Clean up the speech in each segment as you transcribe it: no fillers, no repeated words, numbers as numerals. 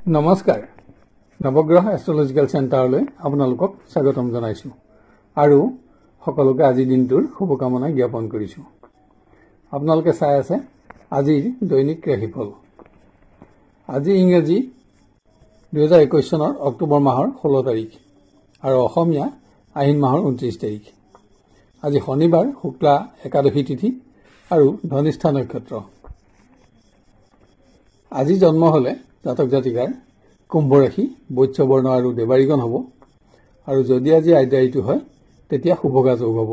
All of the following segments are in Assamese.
নমস্কাৰ নৱগ্ৰহ এষ্ট্ৰলজিক্যাল চেণ্টাৰলৈ আপোনালোকক স্বাগতম জনাইছো আৰু সকলোকে আজি দিনটোৰ শুভকামনা জ্ঞাপন কৰিছো। আপোনালোকে চাই আছে আজিৰ দৈনিক ৰাশিফল। আজি ইংৰাজী 2021 চনৰ অক্টোবৰ মাহৰ 16 তাৰিখ আৰু অসমীয়া আহিন মাহৰ 29 তাৰিখ। আজি শনিবাৰ শুক্লা একাদশী তিথি আৰু ধনিষ্ঠা নক্ষত্ৰ। আজি জন্ম হলে জাতক জাতিকাৰ কুম্ভ ৰাশি, বৈশ্য বৰ্ণ আৰু দেৱাৰীগণ হ'ব আৰু যদি আজি আইদাৰীটো হয় তেতিয়া শুভগা যোগ হ'ব।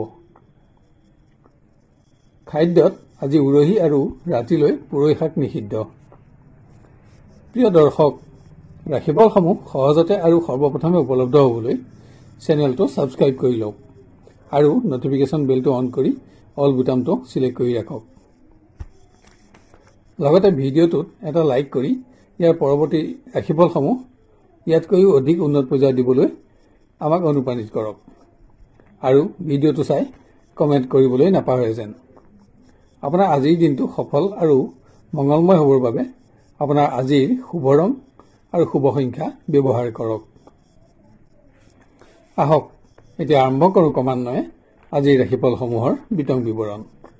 খাদ্যত আজি উৰহি আৰু ৰাতিলৈ পুৰৈ শাক নিষিদ্ধ। প্ৰিয় দৰ্শক, ৰাশিফলসমূহ সহজতে আৰু সৰ্বপ্ৰথমে উপলব্ধ হ'বলৈ চেনেলটো ছাবস্ক্ৰাইব কৰি লওক আৰু নটিফিকেশ্যন বেলটো অন কৰি অল বুটামটো সিলেক্ট কৰি ৰাখক। লগতে ভিডিঅ'টোত এটা লাইক কৰি ইয়াৰ পৰৱৰ্তী ৰাশিফলসমূহ ইয়াতকৈও অধিক উন্নত পৰ্যায়ত দিবলৈ আমাক অনুপ্ৰাণিত কৰক আৰু ভিডিঅ'টো চাই কমেণ্ট কৰিবলৈ নাপাহৰে যেন। আপোনাৰ আজিৰ দিনটো সফল আৰু মংগলময় হ'বৰ বাবে আপোনাৰ আজিৰ শুভ ৰং আৰু শুভ সংখ্যা ব্যৱহাৰ কৰক। আহক এতিয়া আৰম্ভ কৰোঁ ক্ৰমান্বয়ে আজিৰ ৰাশিফলসমূহৰ বিতং বিৱৰণ।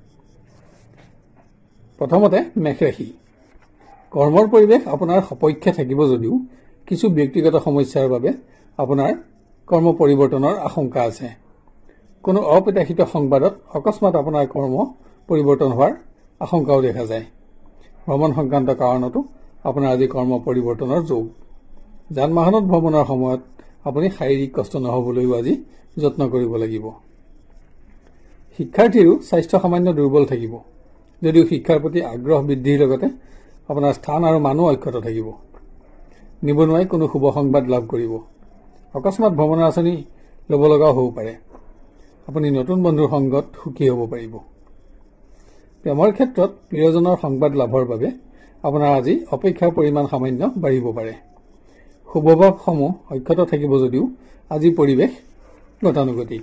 প্ৰথমতে মেষ ৰাশি। কৰ্মৰ পৰিৱেশ আপোনাৰ সপক্ষে থাকিব যদিও কিছু ব্যক্তিগত সমস্যাৰ বাবে আপোনাৰ কৰ্ম পৰিৱৰ্তনৰ আশংকা আছে। কোনো অপ্ৰত্যাশিত সংবাদত অকস্মাত আপোনাৰ কৰ্ম পৰিৱৰ্তন হোৱাৰ আশংকাও দেখা যায়। ভ্ৰমণ সংক্ৰান্ত কাৰণতো আপোনাৰ আজি কৰ্ম পৰিৱৰ্তনৰ যোগ। যান বাহনত ভ্ৰমণৰ সময়ত আপুনি শাৰীৰিক কষ্ট নহ'বলৈও আজি যত্ন কৰিব লাগিব। শিক্ষাৰ্থীৰো স্বাস্থ্য সামান্য দুৰ্বল থাকিব যদিও শিক্ষাৰ প্ৰতি আগ্ৰহ বৃদ্ধিৰ লগতে আপোনাৰ স্থান আৰু মানুহ অক্ষত থাকিব। নিবনুৱাই কোনো শুভ সংবাদ লাভ কৰিব। অকস্মাত ভ্ৰমণৰ আঁচনি ল'ব লগাও হ'ব পাৰে। আপুনি নতুন বন্ধুৰ সংগত সুখী হ'ব পাৰিব। প্ৰেমৰ ক্ষেত্ৰত প্ৰিয়জনৰ সংবাদ লাভৰ বাবে আপোনাৰ আজি অপেক্ষাৰ পৰিমাণ সামান্য বাঢ়িব পাৰে। শুভভাৱসমূহ অক্ষত থাকিব যদিও আজি পৰিৱেশ গতানুগতিক।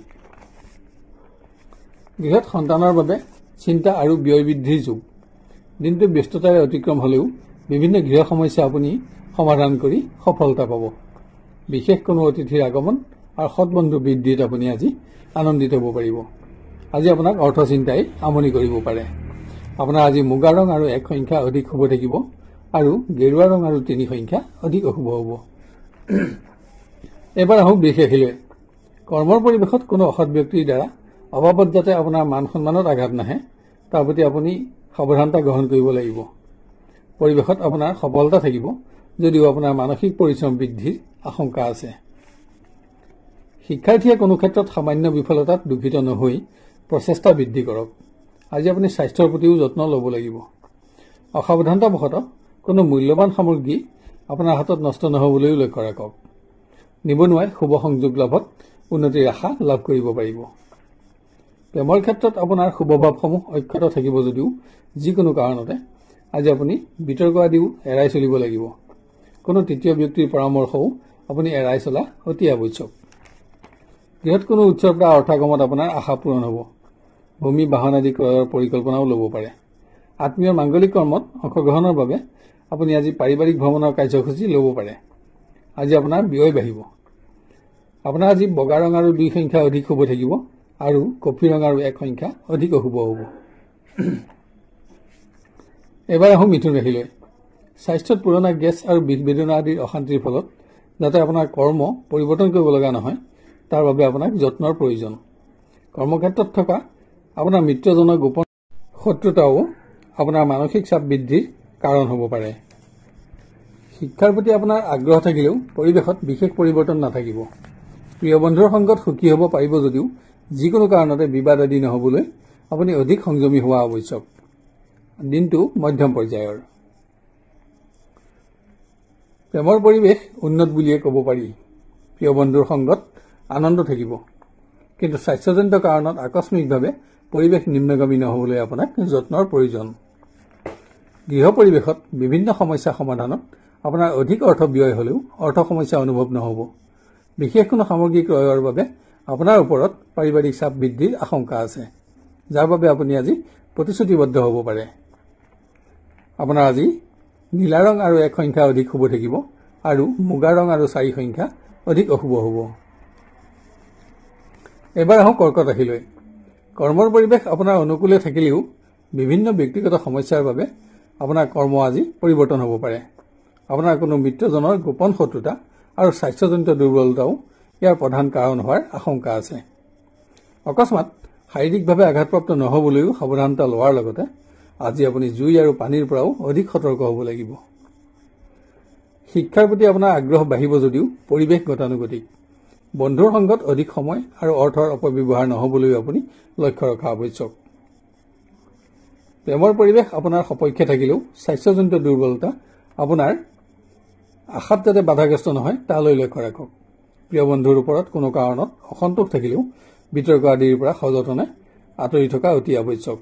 গৃহত সন্তানৰ বাবে চিন্তা আৰু ব্যয় বৃদ্ধিৰ যুগ। দিনটো ব্যস্ততাৰে অতিক্ৰম হলেও বিভিন্ন গৃহ সমস্যা আপুনি সমাধান কৰি সফলতা পাব। বিশেষ কোনো অতিথিৰ আগমন আৰু সৎবন্ধু বৃদ্ধিত আপুনি আজি আনন্দিত হ'ব পাৰিব। আজি আপোনাক অৰ্থ চিন্তাই আমনি কৰিব পাৰে। আপোনাৰ আজি মুগা ৰং আৰু 1 সংখ্যা অধিক শুভ থাকিব আৰু গেৰুৱা ৰং আৰু 3 সংখ্যা অধিক অশুভ হ'ব। এবাৰ আহোঁ বৃষ ৰাশিলৈ। কৰ্মৰ পৰিৱেশত কোনো অসৎ ব্যক্তিৰ দ্বাৰা অবাবত যাতে আপোনাৰ মান সন্মানত আঘাত নাহে তাৰ প্ৰতি আপুনি সাৱধানতা গ্ৰহণ কৰিব লাগিব। পৰিৱেশত আপোনাৰ সফলতা থাকিব যদিও আপোনাৰ মানসিক পৰিশ্ৰম বৃদ্ধিৰ আশংকা আছে। শিক্ষাৰ্থীয়ে কোনো ক্ষেত্ৰত সামান্য বিফলতাত দুখিত নহৈ প্ৰচেষ্টা বৃদ্ধি কৰক। আজি আপুনি স্বাস্থ্যৰ প্ৰতিও যত্ন ল'ব লাগিব। অসাৱধানতাবশতঃ কোনো মূল্যৱান সামগ্ৰী আপোনাৰ হাতত নষ্ট নহ'বলৈও লক্ষ্য ৰাখক। নিবনুৱাই শুভ সংযোগ লাভত উন্নতিৰ আশা লাভ কৰিব পাৰিব। প্ৰেমৰ ক্ষেত্ৰত আপোনাৰ শুভভাৱসমূহ অক্ষত থাকিব যদিও যিকোনো কাৰণতে আজি আপুনি বিতৰ্ক আদিও এৰাই চলিব লাগিব। কোনো তৃতীয় ব্যক্তিৰ পৰামৰ্শও আপুনি এৰাই চলা অতি আৱশ্যক। গৃহত কোনো উৎসৱ বা অৰ্থাগমত আপোনাৰ আশা পূৰণ হ'ব। ভূমি বাহন আদি ক্ৰয়ৰ পৰিকল্পনাও ল'ব পাৰে। আত্মীয় মাংগলিক কৰ্মত অংশগ্ৰহণৰ বাবে আপুনি আজি পাৰিবাৰিক ভ্ৰমণৰ কাৰ্যসূচী ল'ব পাৰে। আজি আপোনাৰ ব্যয় বাঢ়িব। আপোনাৰ আজি বগা ৰং আৰু 2 সংখ্যা অধিক শুভ থাকিব আৰু কফি ৰং আৰু 1 সংখ্যা অধিক অশুভ হ'ব। এবাৰ আহোঁ মিথুন ৰাশিলৈ। স্বাস্থ্যত পুৰণা গেছ আৰু বিষ বেদনা আদিৰ অশান্তিৰ ফলত যাতে আপোনাৰ কৰ্ম পৰিৱৰ্তন কৰিব লগা নহয় তাৰ বাবে আপোনাক যত্নৰ প্ৰয়োজন। কৰ্মক্ষেত্ৰত থকা আপোনাৰ মিত্ৰজনৰ গোপন শত্ৰুতাও আপোনাৰ মানসিক চাপ বৃদ্ধিৰ কাৰণ হ'ব পাৰে। শিক্ষাৰ প্ৰতি আপোনাৰ আগ্ৰহ থাকিলেও পৰিৱেশত বিশেষ পৰিৱৰ্তন নাথাকিব। প্ৰিয় বন্ধুৰ সংগত সুখী হ'ব পাৰিব যদিও যিকোনো কাৰণতে বিবাদ আদি নহ'বলৈ আপুনি অধিক সংযমী হোৱা আৱশ্যক। দিনটো মধ্যম পৰ্যায়ৰ। প্ৰেমৰ পৰিৱেশ উন্নত বুলিয়ে ক'ব পাৰি। প্ৰিয় বন্ধুৰ সংগত আনন্দ থাকিব, কিন্তু স্বাস্থ্যজনিত কাৰণত আকস্মিকভাৱে পৰিৱেশ নিম্নগামী নহ'বলৈ আপোনাক যত্নৰ প্ৰয়োজন। গৃহ পৰিৱেশত বিভিন্ন সমস্যা সমাধানত আপোনাৰ অধিক অৰ্থ ব্যয় হ'লেও অৰ্থ সমস্যা অনুভৱ নহ'ব। বিশেষ কোনো সামগ্ৰী ক্ৰয়ৰ বাবে আপোনাৰ ওপৰত পাৰিবাৰিক চাপ বৃদ্ধিৰ আশংকা আছে, যাৰ বাবে আপুনি আজি প্ৰতিশ্ৰুতিবদ্ধ হ'ব পাৰে। আপোনাৰ আজি নীলা ৰং আৰু 1 সংখ্যা অধিক শুভ থাকিব আৰু মুগা ৰং আৰু 4 সংখ্যা অধিক অশুভ হ'ব। এবাৰ আহক কৰ্কট ৰাশিলৈ। কৰ্মৰ পৰিৱেশ আপোনাৰ অনুকূলে থাকিলেও বিভিন্ন ব্যক্তিগত সমস্যাৰ বাবে আপোনাৰ কৰ্ম আজি পৰিৱৰ্তন হ'ব পাৰে। আপোনাৰ কোনো মিত্ৰজনৰ গোপন শত্ৰুতা আৰু স্বাস্থ্যজনিত দুৰ্বলতাও ইয়াৰ প্ৰধান কাৰণ হোৱাৰ আশংকা আছে। অকস্মাত শাৰীৰিকভাৱে আঘাতপ্ৰাপ্ত নহ'বলৈও সাৱধানতা লোৱাৰ লগতে আজি আপুনি জুই আৰু পানীৰ পৰাও অধিক সতৰ্ক হ'ব লাগিব। শিক্ষাৰ প্ৰতি আপোনাৰ আগ্ৰহ বাঢ়িব যদিও পৰিৱেশ গতানুগতিক। বন্ধুৰ সংগত অধিক সময় আৰু অৰ্থৰ অপব্যৱহাৰ নহ'বলৈও আপুনি লক্ষ্য ৰখা আৱশ্যক। প্ৰেমৰ পৰিৱেশ আপোনাৰ সপক্ষে থাকিলেও স্বাস্থ্যজনিত দুৰ্বলতা আপোনাৰ আশাত যাতে বাধাগ্ৰস্ত নহয় তালৈ লক্ষ্য ৰাখক। প্ৰিয় বন্ধুৰ ওপৰত কোনো কাৰণত অসন্তোষ থাকিলেও বিতৰ্ক আদিৰ পৰা সযতনে আঁতৰি থকা অতি আৱশ্যক।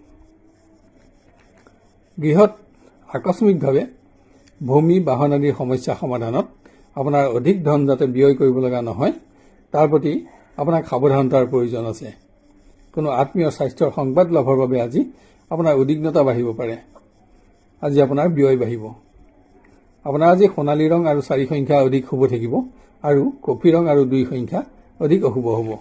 গৃহত আকস্মিকভাৱে ভূমি বাহন আদিৰ সমস্যা সমাধানত আপোনাৰ অধিক ধন যাতে ব্যয় কৰিব লগা নহয় তাৰ প্ৰতি আপোনাক সাৱধানতাৰ প্ৰয়োজন আছে। কোনো আত্মীয় স্বাস্থ্যৰ সংবাদ লাভৰ বাবে আজি আপোনাৰ উদ্বিগ্নতা বাঢ়িব পাৰে। আজি আপোনাৰ ব্যয় বাঢ়িব। আপোনাৰ আজি সোণালী ৰং আৰু 4 সংখ্যা অধিক শুভ থাকিব আৰু কফি ৰং আৰু 2 সংখ্যা অধিক অশুভ হ'ব।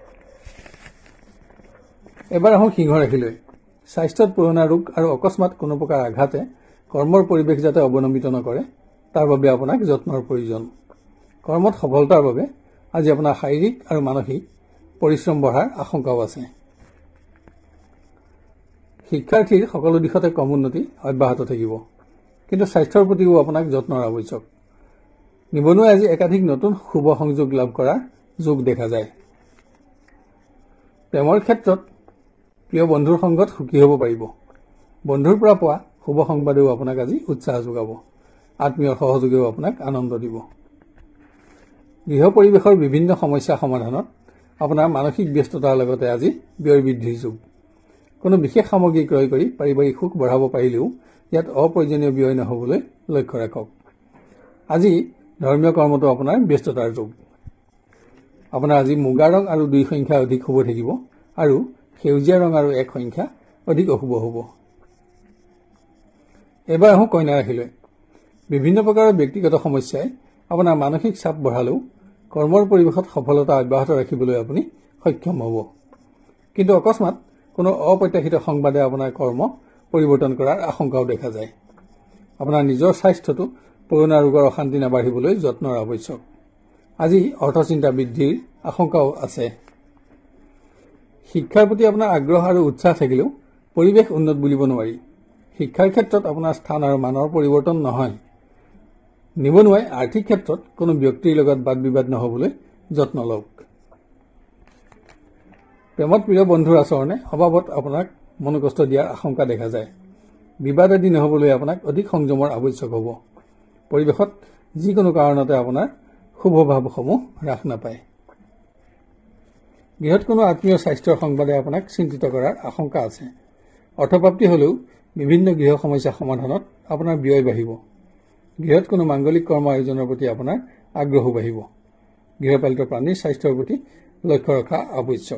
এবাৰ আহোঁ সিংহ ৰাশিলৈ। স্বাস্থ্যত পুৰণা ৰোগ আৰু অকস্মাত কোনো প্ৰকাৰ আঘাতে কৰ্মৰ পৰিৱেশ যাতে অৱনমিত নকৰে তাৰ বাবে আপোনাক যত্নৰ প্ৰয়োজন। কৰ্মত সফলতাৰ বাবে আজি আপোনাৰ শাৰীৰিক আৰু মানসিক পৰিশ্ৰম বঢ়াৰ আশংকাও আছে। শিক্ষাৰ্থীৰ সকলো দিশতে কম উন্নতি অব্যাহত থাকিব, কিন্তু স্বাস্থ্যৰ প্ৰতিও আপোনাক যত্নৰ আৱশ্যক। নিবনুৱাই আজি একাধিক নতুন শুভ সংযোগ লাভ কৰাৰ যোগ দেখা যায়। প্ৰেমৰ ক্ষেত্ৰত প্ৰিয় বন্ধুৰ সংগত সুখী হ'ব পাৰিব। বন্ধুৰ পৰা পোৱা শুভ সংবাদেও আপোনাক আজি উৎসাহ যোগাব। আত্মীয়ৰ সহযোগেও আপোনাক আনন্দ দিব। গৃহ পৰিৱেশৰ বিভিন্ন সমস্যা সমাধানত আপোনাৰ মানসিক ব্যস্ততাৰ লগতে আজি ব্যয় বৃদ্ধিৰ যোগ। কোনো বিশেষ সামগ্ৰী ক্ৰয় কৰি পাৰিবাৰিক সুখ বঢ়াব পাৰিলেও ইয়াত অপ্ৰয়োজনীয় ব্যয় নহ'বলৈ লক্ষ্য ৰাখক। আজি ধৰ্মীয় কৰ্মতো আপোনাৰ ব্যস্ততাৰ যোগ। আপোনাৰ আজি মুগা ৰং আৰু 2 সংখ্যা অধিক শুভ থাকিব আৰু সেউজীয়া ৰং আৰু 1 সংখ্যা অধিক অশুভ হ'ব। এবাৰ আহোঁ কন্যা ৰাশিলৈ। বিভিন্ন প্ৰকাৰৰ ব্যক্তিগত সমস্যাই আপোনাৰ মানসিক চাপ বঢ়ালেও কৰ্মৰ পৰিৱেশত সফলতা অব্যাহত ৰাখিবলৈ আপুনি সক্ষম হ'ব। কিন্তু অকস্মাত কোনো অপ্ৰত্যাশিত সংবাদে আপোনাৰ কৰ্ম পৰিৱৰ্তন কৰাৰ আশংকাও দেখা যায়। আপোনাৰ নিজৰ স্বাস্থ্যটো পুৰণা ৰোগৰ অশান্তি নাবাঢ়িবলৈ যত্নৰ আৱশ্যক। আজি অৰ্থচিন্তা বৃদ্ধিৰ আশংকাও আছে। শিক্ষাৰ প্ৰতি আপোনাৰ আগ্ৰহ আৰু উৎসাহ থাকিলেও পৰিৱেশ উন্নত বুলিব নোৱাৰি। শিক্ষাৰ ক্ষেত্ৰত আপোনাৰ স্থান আৰু মানৰ পৰিৱৰ্তন নহয়। নিবনুৱাই আৰ্থিক ক্ষেত্ৰত কোনো ব্যক্তিৰ লগত বাদ বিবাদ নহ'বলৈ যত্ন লওক। প্ৰেমত প্ৰিয় বন্ধুৰ আচৰণে অবাবত আপোনাক মনোকষ্ট দিয়াৰ আশংকা দেখা যায়। বিবাদ আদি নহ'বলৈ আপোনাক অধিক সংযমৰ আৱশ্যক হ'ব। পৰিৱেশত যিকোনো কাৰণতে আপোনাৰ শুভ ভাৱসমূহ হ্ৰাস নাপায়। গৃহত কোনো আত্মীয় স্বাস্থ্যৰ সংবাদে আপোনাক চিন্তিত কৰাৰ আশংকা আছে। অৰ্থপ্ৰাপ্তি হ'লেও বিভিন্ন গৃহ সমস্যা সমাধানত আপোনাৰ ব্যয় বাঢ়িব। গৃহত কোনো মাংগলিক কৰ্ম আয়োজনৰ প্ৰতি আপোনাৰ আগ্ৰহো বাঢ়িব। গৃহপালিত প্ৰাণীৰ স্বাস্থ্যৰ প্ৰতি লক্ষ্য ৰখা আৱশ্যক।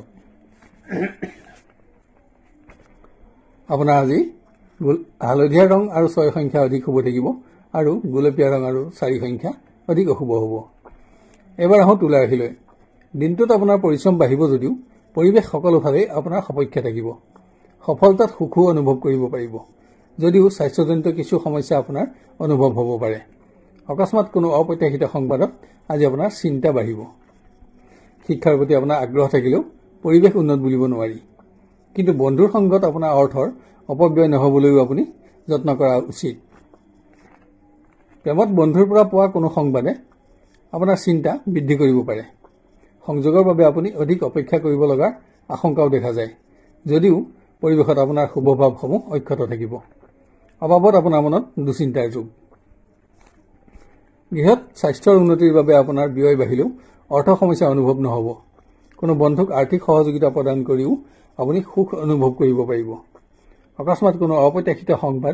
আপোনাৰ আজি হালধীয়া ৰং আৰু 6 সংখ্যা অধিক শুভ থাকিব আৰু গোলপীয়া ৰং আৰু 4 সংখ্যা অধিক অশুভ হ'ব। এবাৰ আহোঁ তুলা ৰাশিলৈ। দিনটোত আপোনাৰ পৰিশ্ৰম বাঢ়িব যদিও পৰিৱেশ সকলোফালে আপোনাৰ সপক্ষে থাকিব। সফলতাত সুখো অনুভৱ কৰিব পাৰিব, যদিও স্বাস্থ্যজনিত কিছু সমস্যা আপোনাৰ অনুভৱ হ'ব পাৰে। অকস্মাত কোনো অপ্ৰত্যাশিত সংবাদত আজি আপোনাৰ চিন্তা বাঢ়িব। শিক্ষাৰ প্ৰতি আপোনাৰ আগ্ৰহ থাকিলেও পৰিৱেশ উন্নত বুলিব নোৱাৰি, কিন্তু বন্ধুৰ সংগত আপোনাৰ অৰ্থৰ অপব্যয় নহ'বলৈও আপুনি যত্ন কৰা উচিত। প্ৰেমত বন্ধুৰ পৰা পোৱা কোনো সংবাদে আপোনাৰ চিন্তা বৃদ্ধি কৰিব পাৰে। সংযোগৰ বাবে আপুনি অধিক অপেক্ষা কৰিব লগাৰ আশংকাও দেখা যায়, যদিও পৰিৱেশত আপোনাৰ শুভ ভাৱসমূহ অক্ষত থাকিব। অবাবত আপোনাৰ মনত দুশ্চিন্তাৰ যুগ। গৃহত স্বাস্থ্যৰ উন্নতিৰ বাবে আপোনাৰ ব্যয় বাঢ়িলেও অৰ্থ সমস্যা অনুভৱ নহ'ব। কোনো বন্ধুক আৰ্থিক সহযোগিতা প্ৰদান কৰিও আপুনি সুখ অনুভৱ কৰিব পাৰিব। অকস্মাত কোনো অপ্ৰত্যাশিত সংবাদ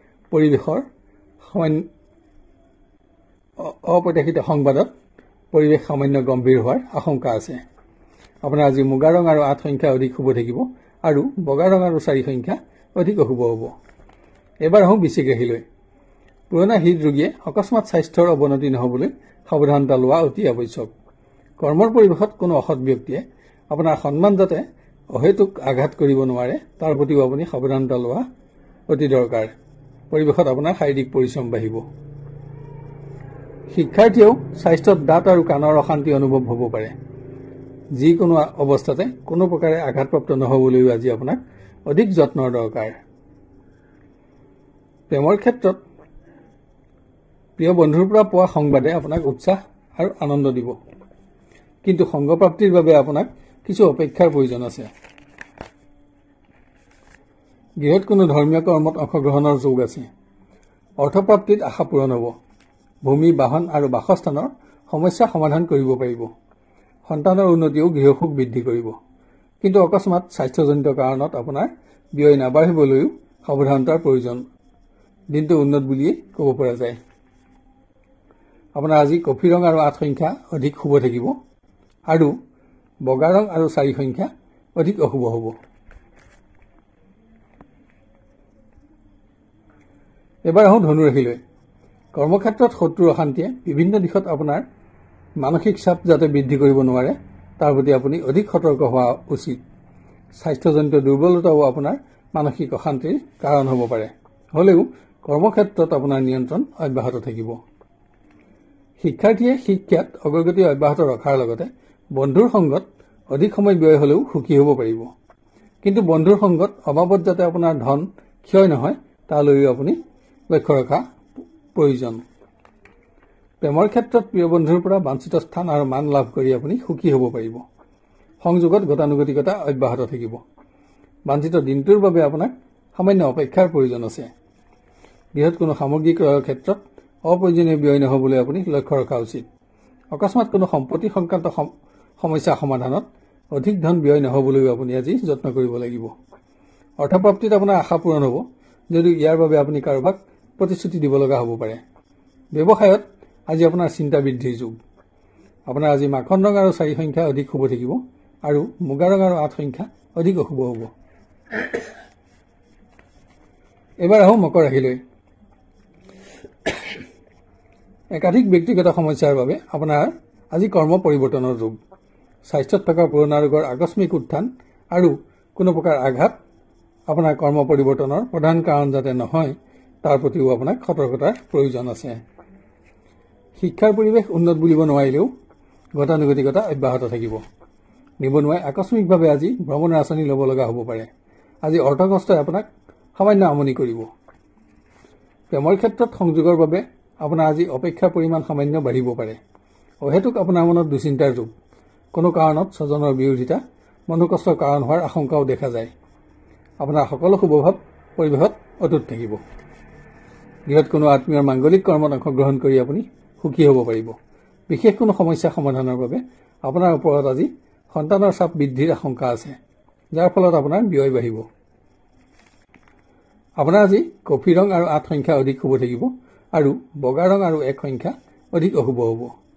সংবাদত পৰিৱেশ সামান্য গম্ভীৰ হোৱাৰ আশংকা আছে। আপোনাৰ আজি মুগা ৰং আৰু 8 সংখ্যা অধিক শুভ থাকিব আৰু বগা ৰং আৰু 4 সংখ্যা অধিক অশুভ হ'ব। এবাৰ আহোঁ বৃশ্চিক ৰাশিলৈ। পুৰণা হৃদৰোগীয়ে অকস্মাত স্বাস্থ্যৰ অৱনতি নহবলৈ সাৱধানতা লোৱা অতি আৱশ্যক। কৰ্মৰ পৰিৱেশত কোনো অসৎ ব্যক্তিয়ে আপোনাৰ সন্মান যাতে অহেতুক আঘাত কৰিব নোৱাৰে তাৰ প্ৰতিও আপুনি সাৱধানতা লোৱা অতি দৰকাৰ। পৰিৱেশত আপোনাৰ শাৰীৰিক পৰিশ্ৰম বাঢ়িব। শিক্ষাৰ্থীয়েও স্বাস্থ্যত দাঁত আৰু কাণৰ অশান্তি অনুভৱ হ'ব পাৰে। যিকোনো অৱস্থাতে কোনো প্ৰকাৰে আঘাতপ্ৰাপ্ত নহবলৈও আজি আপোনাক অধিক যত্নৰ দৰকাৰ। প্ৰেমৰ ক্ষেত্ৰত প্ৰিয় বন্ধুৰ পৰা পোৱা সংবাদে আপোনাক উৎসাহ আৰু আনন্দ দিব, কিন্তু সংগপ্ৰাপ্তিৰ বাবে আপোনাক কিছু অপেক্ষাৰ প্ৰয়োজন আছে। গৃহত কোনো ধৰ্মীয় কৰ্মত অংশগ্ৰহণৰ যোগ আছে। অৰ্থপ্ৰাপ্তিত আশা পূৰণ হ'ব। ভূমি, বাহন আৰু বাসস্থানৰ সমস্যা সমাধান কৰিব পাৰিব। সন্তানৰ উন্নতিও গৃহসুখ বৃদ্ধি কৰিব, কিন্তু অকস্মাত স্বাস্থ্যজনিত কাৰণত আপোনাৰ ব্যয় নাবাঢ়িবলৈও সাৱধানতাৰ প্ৰয়োজন। দিনটো উন্নত বুলিয়েই ক'ব পৰা যায়। আপোনাৰ আজি কফি ৰং আৰু 8 সংখ্যা অধিক শুভ থাকিব আৰু বগা ৰং আৰু 4 সংখ্যা অধিক অশুভ হ'ব। এবাৰ আহোঁ ধনু ৰাশিলৈ। কৰ্মক্ষেত্ৰত শত্ৰুৰ অশান্তিয়ে বিভিন্ন দিশত আপোনাৰ মানসিক চাপ যাতে বৃদ্ধি কৰিব নোৱাৰে তাৰ প্ৰতি আপুনি অধিক সতৰ্ক হোৱা উচিত। স্বাস্থ্যজনিত দুৰ্বলতাও আপোনাৰ মানসিক অশান্তিৰ কাৰণ হ'ব পাৰে। হ'লেও কৰ্মক্ষেত্ৰত আপোনাৰ নিয়ন্ত্ৰণ অব্যাহত থাকিব। শিক্ষাৰ্থীয়ে শিক্ষাত অগ্ৰগতি অব্যাহত ৰখাৰ লগতে বন্ধুৰ সংগত অধিক সময় ব্যয় হ'লেও সুখী হ'ব পাৰিব, কিন্তু বন্ধুৰ সংগত অবাবত যাতে আপোনাৰ ধন ক্ষয় নহয় তালৈও আপুনি লক্ষ্য ৰখা প্ৰয়োজন। প্ৰেমৰ ক্ষেত্ৰত প্ৰিয় বন্ধুৰ পৰা বাঞ্ছিত স্থান আৰু মান লাভ কৰি আপুনি সুখী হ'ব পাৰিব। সংযোগত গতানুগতিকতা অব্যাহত থাকিব। বাঞ্ছিত দিনটোৰ বাবে আপোনাক সামান্য অপেক্ষাৰ প্ৰয়োজন আছে। গৃহত কোনো সামগ্ৰী ক্ৰয়ৰ ক্ষেত্ৰত অপ্ৰয়োজনীয় ব্যয় নহবলৈ আপুনি লক্ষ্য ৰখা উচিত। অকস্মাত কোনো সম্পত্তি সংক্ৰান্ত সমস্যা সমাধানত অধিক ধন ব্যয় নহবলৈও আপুনি আজি যত্ন কৰিব লাগিব। অৰ্থপ্ৰাপ্তিত আপোনাৰ আশা পূৰণ হ'ব, যদিও ইয়াৰ বাবে আপুনি কাৰোবাক প্ৰতিশ্ৰুতি দিব লগা হ'ব পাৰে। ব্যৱসায়ত আজি আপোনাৰ চিন্তা বৃদ্ধিৰ যুগ। আপোনাৰ আজি মাখন ৰং আৰু 4 সংখ্যা অধিক শুভ থাকিব আৰু মুগা ৰং আৰু 8 সংখ্যা অধিক অশুভ হ'ব। এবাৰ আহোঁ মকৰ ৰাশিলৈ। একাধিক ব্যক্তিগত সমস্যাৰ বাবে আপোনাৰ আজি কৰ্ম পৰিৱৰ্তনৰ যুগ। স্বাস্থ্যত থকা পুৰণা ৰোগৰ আকস্মিক উত্থান আৰু কোনো প্ৰকাৰ আঘাত আপোনাৰ কৰ্ম পৰিৱৰ্তনৰ প্ৰধান কাৰণ যাতে নহয় তাৰ প্ৰতিও আপোনাক সতৰ্কতাৰ প্ৰয়োজন আছে। শিক্ষাৰ পৰিৱেশ উন্নত বুলিব নোৱাৰিলেও গতানুগতিকতা অব্যাহত থাকিব। নিবনুৱাই আকস্মিকভাৱে আজি ভ্ৰমণৰ আঁচনি ল'ব লগা হ'ব পাৰে। আজি অৰ্থকষ্টই আপোনাক সামান্য আমনি কৰিব। প্ৰেমৰ ক্ষেত্ৰত সংযোগৰ বাবে আপোনাৰ আজি অপেক্ষাৰ পৰিমাণ সামান্য বাঢ়িব পাৰে। অহেতুক আপোনাৰ মনত দুশ্চিন্তাৰ যুগ। কোনো কাৰণত স্বজনৰ বিৰোধিতা মনোকষ্টৰ কাৰণ হোৱাৰ আশংকাও দেখা যায়। আপোনাৰ সকলো শুভভাৱ পৰিৱেশত অটুট থাকিব। গৃহত কোনো আত্মীয়ৰ মাংগলিক কৰ্মত অংশগ্ৰহণ কৰি আপুনি সুখী হ'ব পাৰিব। বিশেষ কোনো সমস্যা সমাধানৰ বাবে আপোনাৰ ওপৰত আজি সন্তানৰ চাপ বৃদ্ধিৰ আশংকা আছে, যাৰ ফলত আপোনাৰ ব্যয় বাঢ়িব। আপোনাৰ আজি কফি ৰং আৰু 8 সংখ্যা অধিক শুভ থাকিব আৰু বগা ৰং আৰু 1 সংখ্যা অধিক অশুভ হ'ব।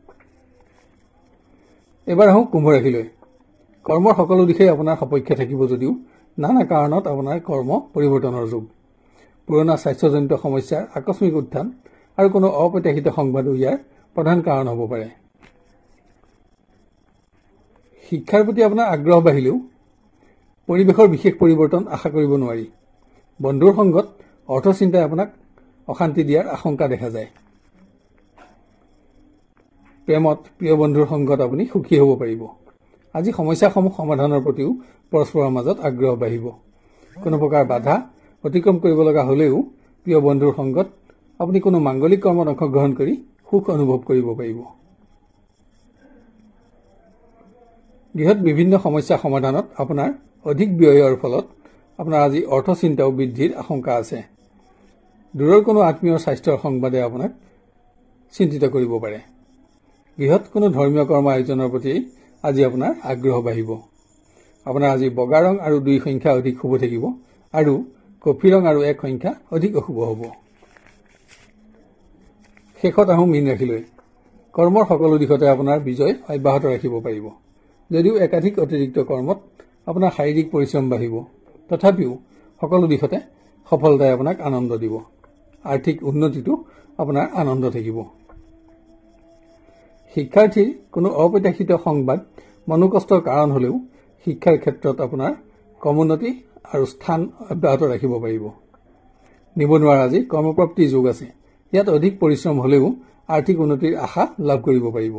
এবাৰ আহোঁ কুম্ভ ৰাশিলৈ। কৰ্মৰ সকলো দিশেই আপোনাৰ সপক্ষে থাকিব যদিও নানা কাৰণত আপোনাৰ কৰ্ম পৰিৱৰ্তনৰ যুগ। পুৰণা স্বাস্থ্যজনিত সমস্যাৰ আকস্মিক উত্থান আৰু কোনো অপ্ৰত্যাশিত সংবাদো ইয়াৰ প্ৰধান কাৰণ হ'ব পাৰে। শিক্ষাৰ প্ৰতি আপোনাৰ আগ্ৰহ বাঢ়িলেও পৰিৱেশৰ বিশেষ পৰিৱৰ্তন আশা কৰিব নোৱাৰি। বন্ধুৰ সংগত অৰ্থচিন্তাই আপোনাক অশান্তি দিয়াৰ আশংকা দেখা যায়। প্ৰেমত প্ৰিয় বন্ধুৰ সংগত আপুনি সুখী হ'ব পাৰিব। আজি সমস্যাসমূহ সমাধানৰ প্ৰতিও পৰস্পৰৰ মাজত আগ্ৰহ বাঢ়িব। কোনো প্ৰকাৰ বাধা অতিক্ৰম কৰিব লগা হ'লেও প্ৰিয় বন্ধুৰ সংগত আপুনি কোনো মাংগলিক কৰ্মত অংশগ্ৰহণ কৰি সুখ অনুভৱ কৰিব পাৰিব। গৃহত বিভিন্ন সমস্যা সমাধানত আপোনাৰ অধিক ব্যয়ৰ ফলত আপোনাৰ আজি অৰ্থচিন্তাও বৃদ্ধিৰ আশংকা আছে। দূৰৰ কোনো আত্মীয়ৰ স্বাস্থ্যৰ সংবাদে আপোনাক চিন্তিত কৰিব পাৰে। গৃহত কোনো ধৰ্মীয় কৰ্ম আয়োজনৰ প্ৰতি আজি আপোনাৰ আগ্ৰহ বাঢ়িব। আপোনাৰ আজি বগা ৰং আৰু 2 সংখ্যা অধিক শুভ থাকিব আৰু কফি ৰং আৰু 1 সংখ্যা অধিক অশুভ হ'ব। শেষত আহোঁ মীন ৰাশিলৈ। কৰ্মৰ সকলো দিশতে আপোনাৰ বিজয় অব্যাহত ৰাখিব পাৰিব। যদিও একাধিক অতিৰিক্ত কৰ্মত আপোনাৰ শাৰীৰিক পৰিশ্ৰম বাঢ়িব, তথাপিও সকলো দিশতে সফলতাই আপোনাক আনন্দ দিব। আৰ্থিক উন্নতিটো আপোনাৰ আনন্দ থাকিব। শিক্ষাৰ্থীৰ কোনো অপ্ৰত্যাশিত সংবাদ মনোকষ্টৰ কাৰণ হলেও শিক্ষাৰ ক্ষেত্ৰত আপোনাৰ কমোন্নতি আৰু স্থান অব্যাহত ৰাখিব পাৰিব। নিবনুৱাৰ আজি কৰ্মপ্ৰাপ্তিৰ যোগ আছে। ইয়াত অধিক পৰিশ্ৰম হলেও আৰ্থিক উন্নতিৰ আশা লাভ কৰিব পাৰিব।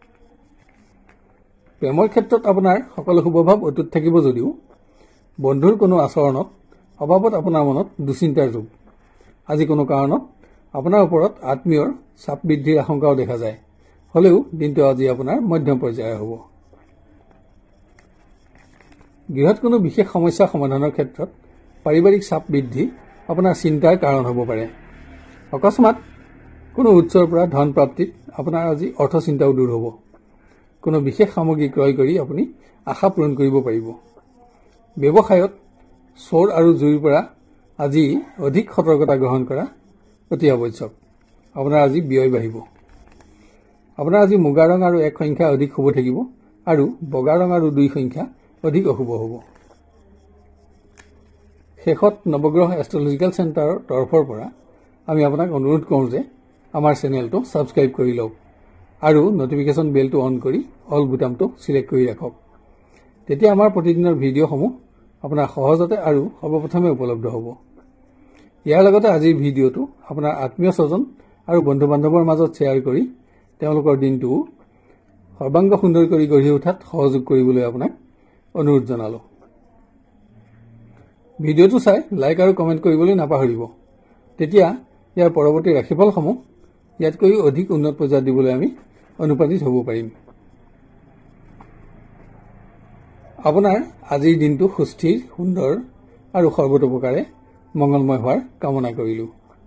প্ৰেমৰ ক্ষেত্ৰত আপোনাৰ সকলো শুভভাৱ অটুট থাকিব যদিও বন্ধুৰ কোনো আচৰণত অভাৱত আপোনাৰ মনত দুশ্চিন্তাৰ যোগ। আজি কোনো কাৰণত আপোনাৰ ওপৰত আত্মীয়ৰ চাপ বৃদ্ধিৰ আশংকাও দেখা যায়। হলেও দিনটো আজি আপোনাৰ মধ্যম পৰ্যায়ৰ হ'ব। গৃহত কোনো বিশেষ সমস্যা সমাধানৰ ক্ষেত্ৰত পাৰিবাৰিক চাপ বৃদ্ধি আপোনাৰ চিন্তাৰ কাৰণ হ'ব পাৰে। অকস্মাত কোনো উৎসৰ পৰা ধন প্ৰাপ্তিত আপোনাৰ আজি অৰ্থ চিন্তাও দূৰ হ'ব। কোনো বিশেষ সামগ্ৰী ক্ৰয় কৰি আপুনি আশা পূৰণ কৰিব পাৰিব। ব্যৱসায়ত চোৰ আৰু জুইৰ পৰা আজি অধিক সতৰ্কতা গ্ৰহণ কৰা অতি আৱশ্যক। আপোনাৰ আজি ব্যয় বাঢ়িব। আপোনাৰ আজি মুগা ৰং আৰু 1 সংখ্যা অধিক শুভ থাকিব আৰু বগা ৰং আৰু 2 সংখ্যা অধিক অশুভ হ'ব। শেষত নৱগ্ৰহ এষ্ট্ৰলজিকেল চেণ্টাৰৰ তৰফৰ পৰা আমি আপোনাক অনুৰোধ কৰোঁ যে আমাৰ চেনেলটো ছাবস্ক্ৰাইব কৰি লওক আৰু নটিফিকেশ্যন বেলটো অন কৰি অল বুটামটো সিলেক্ট কৰি ৰাখক। তেতিয়া আমাৰ প্ৰতিদিনৰ ভিডিঅ'সমূহ আপোনাৰ সহজতে আৰু সৰ্বপ্ৰথমে উপলব্ধ হ'ব। ইয়াৰ লগতে আজিৰ ভিডিঅ'টো আপোনাৰ আত্মীয় স্বজন আৰু বন্ধু বান্ধৱৰ মাজত শ্বেয়াৰ কৰি তেওঁলোকৰ দিনটো সৰ্বাংগ সুন্দৰ কৰি গঢ়ি উঠাত সহযোগ কৰিবলৈ আপোনাক অনুৰোধ জনালো। ভিডিঅ'টো চাই লাইক আৰু কমেণ্ট কৰিবলৈ নাপাহৰিব। তেতিয়া ইয়াৰ পৰৱৰ্তী ৰাশিফলসমূহ ইয়াতকৈ অধিক উন্নত পৰ্যায়ত দিবলৈ আমি অনুপ্ৰাণিত হ'ব পাৰিম। আপোনাৰ আজিৰ দিনটো সুস্থিৰ, সুন্দৰ আৰু সৰ্বতোপ্ৰকাৰে মংগলময় হোৱাৰ কামনা কৰিলো।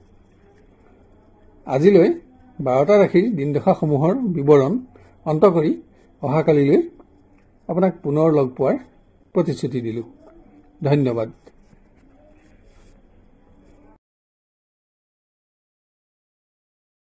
আজিলৈ 12টা ৰাশিৰ দিনদশাসমূহৰ বিৱৰণ অন্ত কৰি অহাকালিলৈ আপোনাক পুনৰ লগ পোৱাৰ প্ৰতিশ্ৰুতি দিলো। ধন্যবাদ।